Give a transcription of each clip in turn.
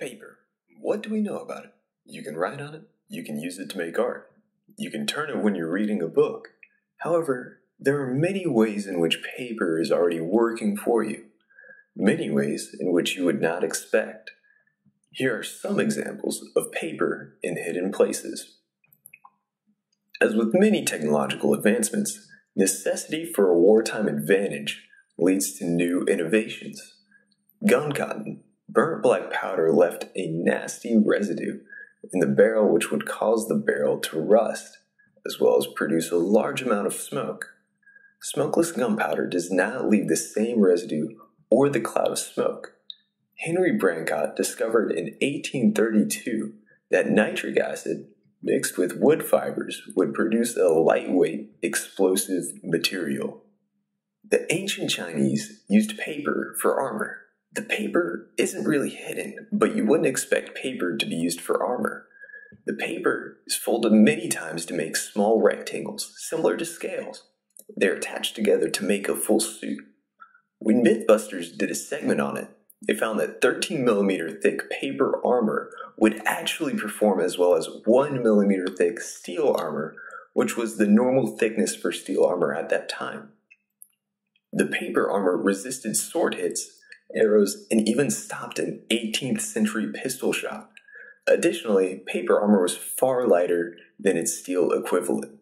Paper. What do we know about it? You can write on it. You can use it to make art. You can turn it when you're reading a book. However, there are many ways in which paper is already working for you. Many ways in which you would not expect. Here are some examples of paper in hidden places. As with many technological advancements, necessity for a wartime advantage leads to new innovations. Gun cotton, burnt black powder left a nasty residue in the barrel which would cause the barrel to rust, as well as produce a large amount of smoke. Smokeless gunpowder does not leave the same residue or the cloud of smoke. Henry Brancott discovered in 1832 that nitric acid mixed with wood fibers would produce a lightweight, explosive material. The ancient Chinese used paper for armor. The paper isn't really hidden, but you wouldn't expect paper to be used for armor. The paper is folded many times to make small rectangles, similar to scales. They're attached together to make a full suit. When Mythbusters did a segment on it, they found that 13mm thick paper armor would actually perform as well as 1mm thick steel armor, which was the normal thickness for steel armor at that time. The paper armor resisted sword hits, arrows, and even stopped an 18th century pistol shot. Additionally, paper armor was far lighter than its steel equivalent.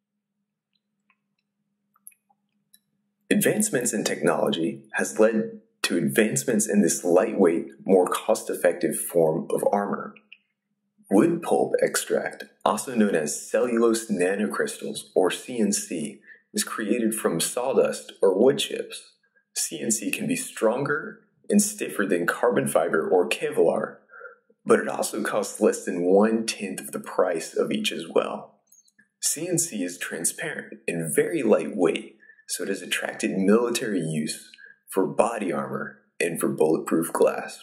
Advancements in technology has led to advancements in this lightweight, more cost-effective form of armor. Wood pulp extract, also known as cellulose nanocrystals, or CNC, is created from sawdust or wood chips. CNC can be stronger and stiffer than carbon fiber or Kevlar, but it also costs less than 1/10 of the price of each as well. CNC is transparent and very lightweight, so it has attracted military use for body armor and for bulletproof glass.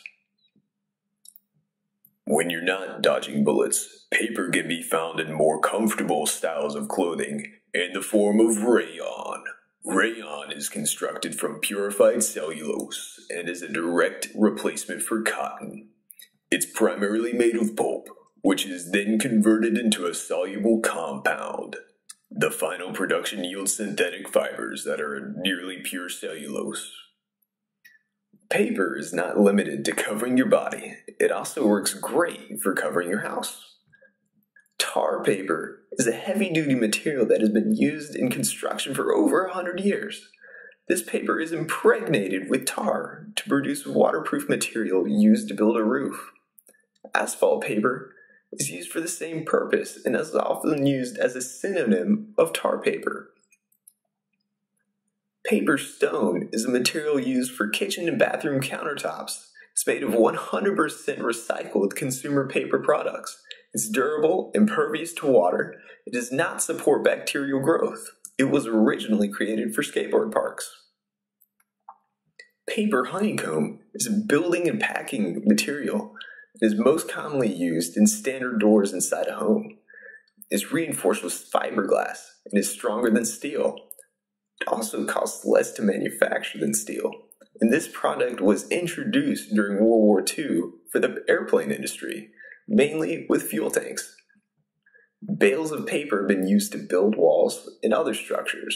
When you're not dodging bullets, paper can be found in more comfortable styles of clothing in the form of rayon. Rayon is constructed from purified cellulose and is a direct replacement for cotton. It's primarily made of pulp, which is then converted into a soluble compound. The final production yields synthetic fibers that are nearly pure cellulose. Paper is not limited to covering your body. It also works great for covering your house. Tar paper is a heavy-duty material that has been used in construction for over 100 years. This paper is impregnated with tar to produce waterproof material used to build a roof. Asphalt paper is used for the same purpose and is often used as a synonym of tar paper. Paper stone is a material used for kitchen and bathroom countertops. It's made of 100% recycled consumer paper products. It's durable, impervious to water. It does not support bacterial growth. It was originally created for skateboard parks. Paper honeycomb is a building and packing material. It is most commonly used in standard doors inside a home. It's reinforced with fiberglass and is stronger than steel. It also costs less to manufacture than steel, and this product was introduced during World War II for the airplane industry, mainly with fuel tanks. Bales of paper have been used to build walls and other structures.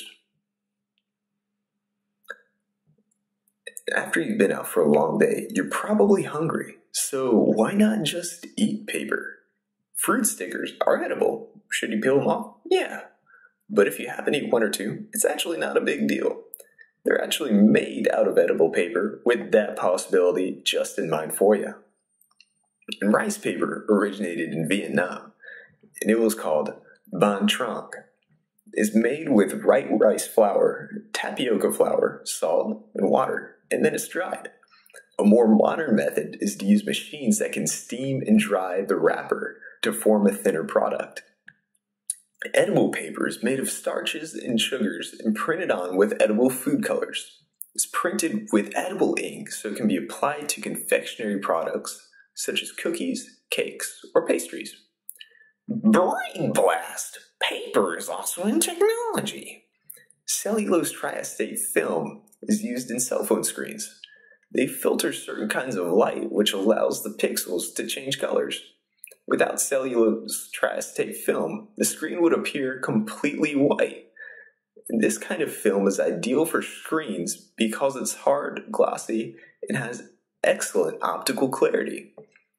After you've been out for a long day, you're probably hungry, so why not just eat paper? Fruit stickers are edible. Should you peel them off? Yeah. But if you happen to eat one or two, it's actually not a big deal. They're actually made out of edible paper with that possibility just in mind for you. And rice paper originated in Vietnam, and it was called Ban Trong. It's made with white rice flour, tapioca flour, salt, and water, and then it's dried. A more modern method is to use machines that can steam and dry the wrapper to form a thinner product. Edible paper is made of starches and sugars and printed on with edible food colors. It's printed with edible ink so it can be applied to confectionery products such as cookies, cakes, or pastries. Brain blast! Paper is also in technology. Cellulose triacetate film is used in cell phone screens. They filter certain kinds of light, which allows the pixels to change colors. Without cellulose triacetate film, the screen would appear completely white. This kind of film is ideal for screens because it's hard, glossy, and has excellent optical clarity.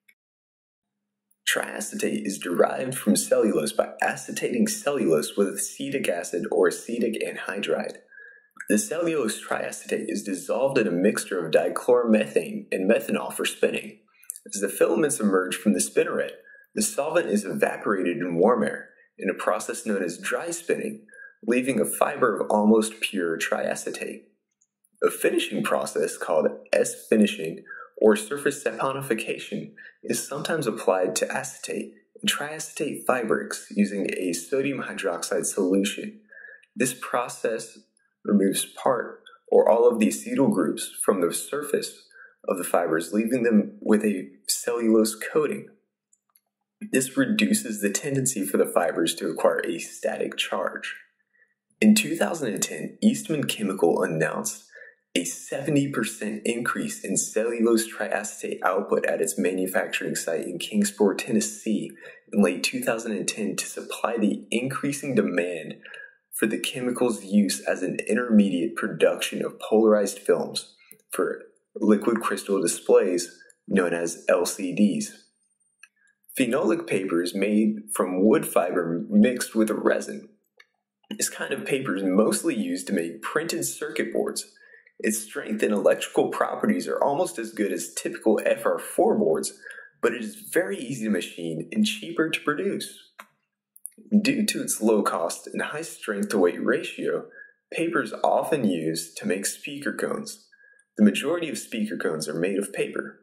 Triacetate is derived from cellulose by acetating cellulose with acetic acid or acetic anhydride. The cellulose triacetate is dissolved in a mixture of dichloromethane and methanol for spinning. As the filaments emerge from the spinneret, the solvent is evaporated in warm air in a process known as dry spinning, leaving a fiber of almost pure triacetate. A finishing process called S-finishing or surface saponification is sometimes applied to acetate and triacetate fibrils using a sodium hydroxide solution. This process removes part or all of the acetyl groups from the surface of the fibers, leaving them with a cellulose coating. This reduces the tendency for the fibers to acquire a static charge. In 2010, Eastman Chemical announced a 70% increase in cellulose triacetate output at its manufacturing site in Kingsport, Tennessee in late 2010 to supply the increasing demand for the chemical's use as an intermediate production of polarized films for liquid crystal displays known as LCDs. Phenolic paper is made from wood fiber mixed with a resin. This kind of paper is mostly used to make printed circuit boards. Its strength and electrical properties are almost as good as typical FR4 boards, but it is very easy to machine and cheaper to produce. Due to its low cost and high strength to weight ratio, paper is often used to make speaker cones. The majority of speaker cones are made of paper.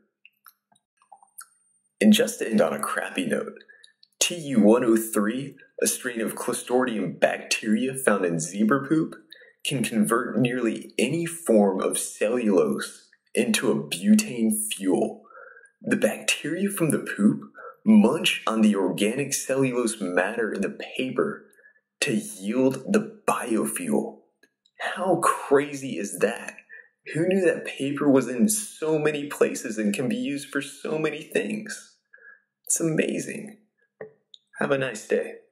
And just to end on a crappy note, Tu-103, a strain of Clostridium bacteria found in zebra poop, can convert nearly any form of cellulose into a butane fuel. The bacteria from the poop munch on the organic cellulose matter in the paper to yield the biofuel. How crazy is that? Who knew that paper was in so many places and can be used for so many things? It's amazing. Have a nice day.